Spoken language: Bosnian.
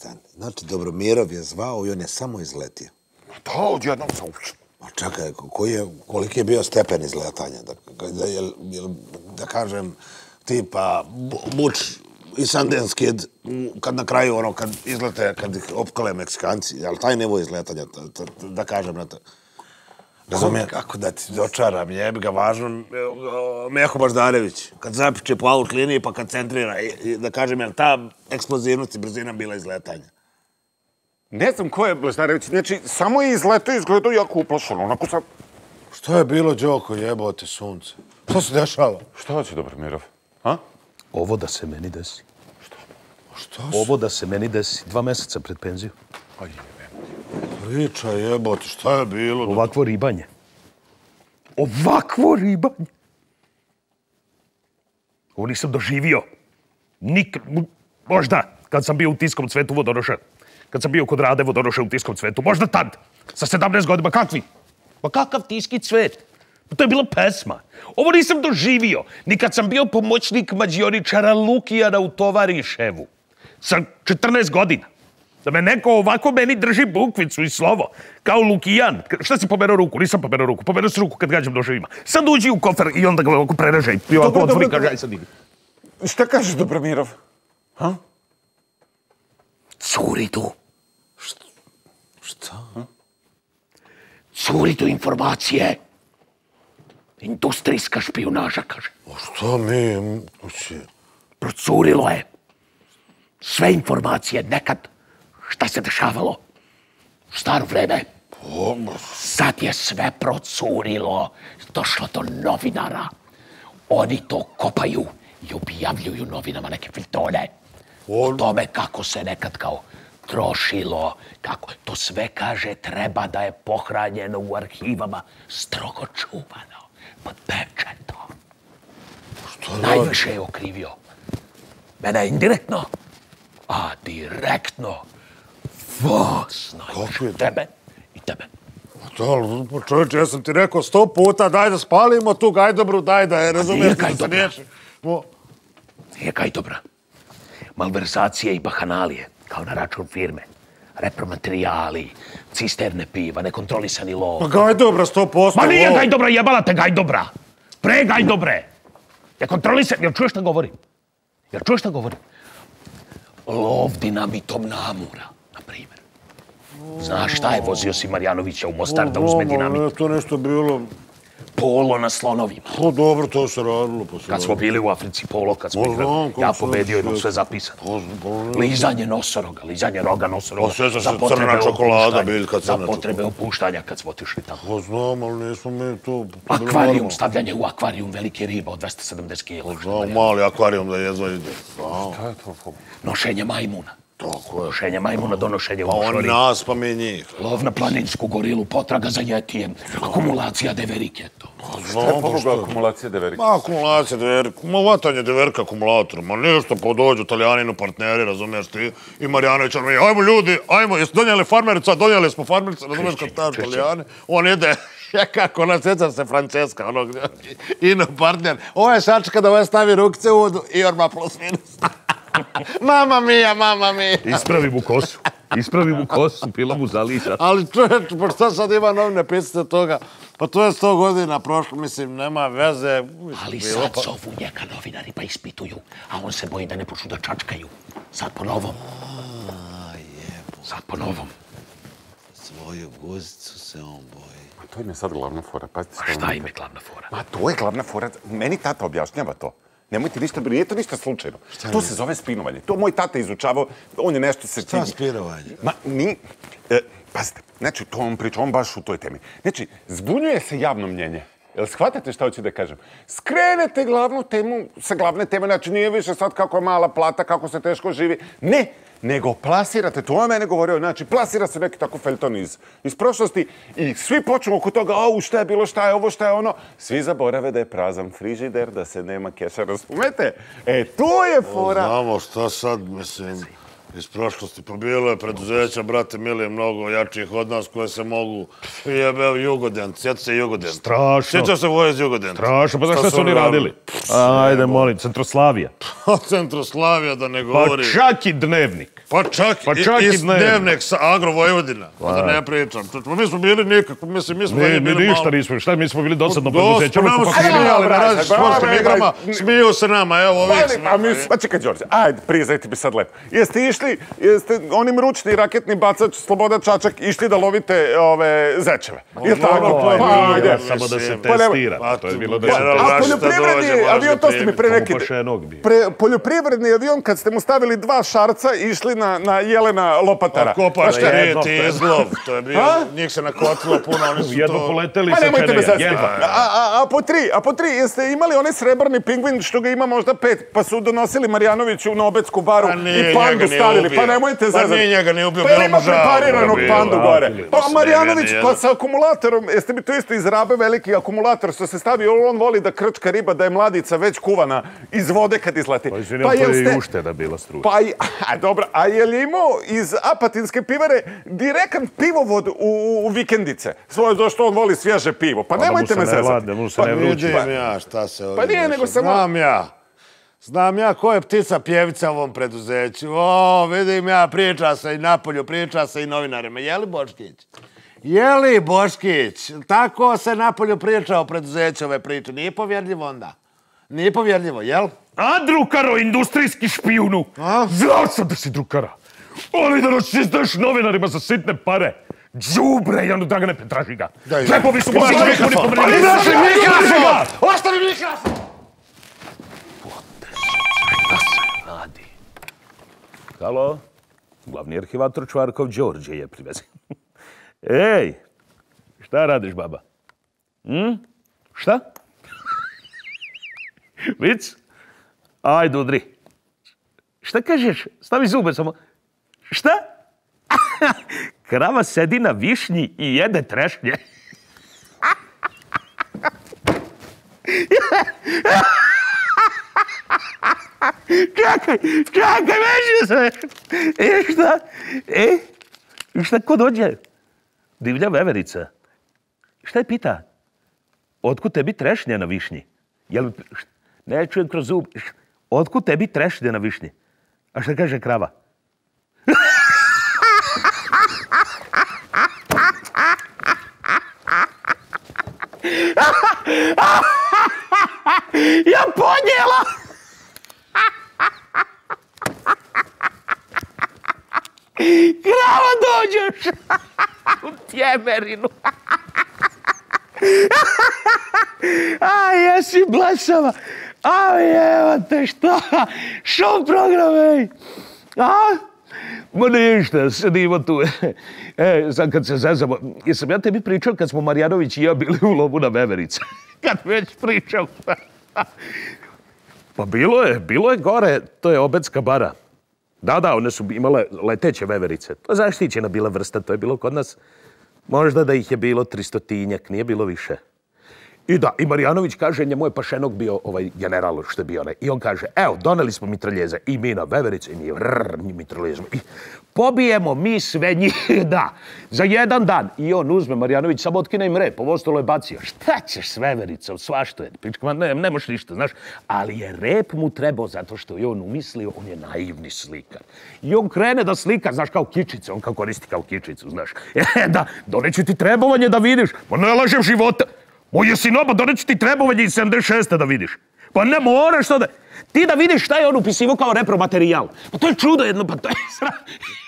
stani. Znači, Dobromirov je zvao i on je samo izletio. Da, odjednom sam učio. Ma čekaj, koliki je bio stepen izletanja? Da kažem, tipa, Buč i Sundance Kid, kad na kraju, ono, kad izlete, kad ih opkale Meksikanci, ali taj nivo izletanja, da kažem na to. Razumijem, kako da ti dočaram, jebi ga, važno, Meho Baždarević, kad zapiče po out liniji pa kad centrira, da kažem, je ta eksplozivnost i brzina bila izletanja? Ne znam ko je Baždarević, znači, samo je izgledao jako uplašeno, onako sad... Što je bilo, Đoko, jebote sunce? Što se dešava? Šta će Dobromirov? A? Ovo da se meni desi. Što? Ovo da se meni desi 2 meseca pred penziju. Aj, Priča, jebote, šta je bilo? Ovakvo ribanje. Ovakvo ribanje. Ovo nisam doživio. Možda, kad sam bio u Tiskom cvetu Vodonoša. Kad sam bio kod Rade Vodonoša u Tiskom cvetu. Možda tad, sa 17 godina. Kakvi? Pa kakav Tiski cvet? To je bila pesma. Ovo nisam doživio. Ni kad sam bio pomoćnik mađioničara Lukijana u Tovariševu. Sa 14 godina. Da me neko ovako meni drži bukvicu i slovo. Kao Lukijan. Šta si pomerao ruku? Nisam pomerao ruku. Pomerao si ruku kad gađam noževima. Sad uđi u kofer i onda ga ovako prerežaj. I ovako otvori, kaže, aj sad idi. Šta kažeš, Dobromirov? Ha? Curi tu. Šta? Curi tu informacije. Industrijska špijunaža, kaže. Šta mi... Procurilo je. Sve informacije nekad. Šta se dešavalo? U staro vreme. Sad je sve procurilo. Došlo do novinara. Oni to kopaju i objavljuju novinama neke fitone. O tome kako se nekad kao trošilo. Kako. To sve, kaže, treba da je pohranjeno u arhivama. Strogo čuvano. Pod pečetom. Najviše je okrivio. Mene indirektno, a direktno vas najviše. Tebe i tebe. Da, čovječe, ja sam ti rekao 100 puta, daj da spalimo tu Gajdobru, daj da je, razumiješ da se riješi. Nije Gajdobra. Malverzacije i bahanalije, kao na račun firme. Repromaterijali, cisterne piva, nekontrolisani lov. Pa Gajdobra 100%. Ma nije Gajdobra, jebala te Gajdobra. Pre Gajdobre. Nekontrolisan, jel čuješ šta govorim? Jel čuješ šta govorim? Lov dinamitom Namura, na primjer. Znaš šta je, vozio si Marjanovića u Mostar da uzme dinamit? To nešto bilo... Polo na slonovima. O, dobro, to se radilo. Kad smo bili u Africi, polo, kad smo igrali, ja pobedio, imam sve zapisano. Lizanje nosoroga, lizanje roga nosoroga. Osjeća se crna čokolada, biljka crna čokolada. Za potrebe opuštanja kad smo otišli tamo. Pa znam, ali nismo mi to... Akvarijum, stavljanje u akvarijum velike riba od 270 kila. Znam, mali akvarijum da jedva ide. Šta je to? Nošenje majmuna. Tako je. Nošenje majmuna, donošenje u Pa on šori. nas, pa mi njih. Lov na planinsku gorilu, potraga za jetijem, akumulacija deverike. Šta je poboga akumulacija deverike? Ma, akumulacija deverike, ma vatanje deverike akumulatorom, ma ništa, podođu Italijani, partneri, razumiješ ti, i Marjanović, ajmo ljudi, ajmo, jeste donijeli farmerica, donijeli smo farmerica, razumiješ kad taš Italijani, on ide, kako ona sjeća se Franceska, onog, ino partner, ovo je šačka da ovaj stavi rukice u vodu i orma plus minus. Mama mia, mama mia. Ispravi mu kosu, pila mu zališa. Ali čovječ, pa šta sad ima novine pisati toga? Pa to je 100 godina prošlo, mislim, nema veze. Ali sad zovu njega novinari pa ispituju, a on se boji da ne počnu da čačkaju. Sad po novom. Sad po novom. Svoju guzicu se on boji. A to im je sad glavna fora. A šta im je glavna fora? Ma to je glavna fora. Meni tata objašnjava to. Nemojte ništa, nije to ništa slučajno. To se zove spinovanje. To moj tata izučavao, on je nešto se... Šta spinovanje? Ma, pazite, znači, to on priča, on baš u toj temi. Znači, zbunjuje se javno mnjenje. Jel shvatate šta hoću da kažem? Skrenete glavnu temu sa glavne teme, znači nije više sad kako je mala plata, kako se teško živi. Ne, nego plasirate, to je mene govorio, znači plasira se neki tako feljton iz prošlosti i svi počnu oko toga, au, šta je bilo, šta je ovo, šta je ono. Svi zaborave da je prazan frižider, da se nema keša, razumete? E, to je fora. Znamo šta sad, mislim, iz prošlosti. Pa bilo je preduzeća, brate mili, mnogo jačih od nas koje se mogu... Jebeo Jugodent, sjeti se Jugodent. Strašno. Sjeća se vojez Jugodent. Strašno, pa znaš šta su oni radili? Ajde, molim, Centroslavija. Centroslavija, da ne Pa govori. čak i Dnevnik. Pa čak i Dnevnik sa Agro Vojvodina. Da ne pričam. Pa mi smo bili nikako, mislim, mi smo bili malo... Ništa nismo, šta mi smo bili dosadno preduzeće. Nama su smijali na različitim sportskim igrama, smiju se nama, evo ovih Pa čekaj, Đorđe, ajde, priznajte mi sad lepo. Jeste išli, onim ručni raketni bacač, Sloboda Čačak, išli da lovite ove zečeve? Je tako? Ajde, samo da se testira. To je bilo da se testira. A poljoprivredni avion, to ste mi pre neki... Poljoprivredni avion, kad ste mu stavili 2 šarca, išli na Jelena Lopatara. Kopaš ti izlov, to je bio, njih se nakotilo puno, oni su to... Jedno poleteli Pa se nemojte me čenija. zazivati. A po 3, jeste imali onaj srebrni pingvin što ga ima možda 5, pa su donosili Marjanoviću na Obetsku baru i pandu stavili. Pa nemojte zazivati. Pa nije njega ne ubio, Pa bilo ima mu žao. prepariranog pandu gore. Pa Marjanović, nije pa sa akumulatorom, jeste mi to isto iz Rabe veliki akumulator što se stavi, on voli da krčka riba, da je mladica već kuvana iz vode kad izleti. Pa izvinim, to je i ušteda bila struja. Pa, dobro, a je li imao iz Apatinske pivare direktan pivovod u vikendice? Svoje došto on voli svježe pivo. Pa nemojte me zezati. Da mu se ne vrući. Vidim ja šta se ovdje... Pa nije, nego samo... Znam ja ko je ptica pjevica u ovom preduzeću. Vidim ja, priča se i napolju, priča se i novinarima. Je li Boškić? Je li Boškić? Tako se napolju priča o preduzeću ove priče. Nije povjerljivo onda. Nije povjerljivo, jel? A, drukaro, industrijski špijunu. Znao sam da si drukara. Ali da nas izdaješ novinarima za sitne pare. Đubre, Janu Dragane Petražiga. Džepovi su baš nekoni povrljeni. Ostavi mikrofon! Šta se radi? Halo? Glavni arhivator Čvarkov Đorđe je privezi. Ej, šta radiš, baba? Šta? Vic? Ajde, udri. Šta kažeš? Stavi zube samo. Šta? Krava sedi na višnji i jede trešnje. Čakaj, veži se. Šta ko dođe? Divlja veverica. Šta je pita? Otkud tebi trešnja na višnji? Jel, ne čujem kroz zub. Otkud tebi trešnja na višnji? A šta kaže krava? Ja podnijela! Krava dođeš! U tjemerinu! Aj, jesi blesava! Aj, evo te šta! Šov program, ej! Ma ništa, sedimo tu. Sad kad se zezamo, jesam ja tebi pričao kad smo Marjanović i ja bili u lovu na veverice? Kad već pričam. Pa bilo je gore, to je Obetska bara. Da, one su imale leteće veverice. To je zaštićena bila vrsta, to je bilo kod nas. Možda da ih je bilo 300-tinjak, nije bilo više. I da, i Marjanović kaže, njemu je Pašenok bio ovaj general što je bio onaj. I on kaže, evo, doneli smo mitraljeze. I mi na veverice, i mi mitraljezmo. I pobijemo mi sve njih, da, za jedan dan. I on uzme, Marjanović, samo otkine im rep, ovo ostalo je bacio. Šta ćeš s vevericom, svašto je. Pička, ne možeš ništa, znaš. Ali je rep mu trebao zato što je on umislio, on je naivni slikar. I on krene da slika, znaš, kao kičice, on kao koristi kao kičicu, znaš. Da, doneću ti trebovanje da vidiš, pa ne lažem života. Moje sinoba, doneću ti trebovanje iz 76. da vidiš. Pa ne moraš to da... Ti da vidiš šta je on upisivo kao repromaterijal. Pa to je čudo jedno, pa to je...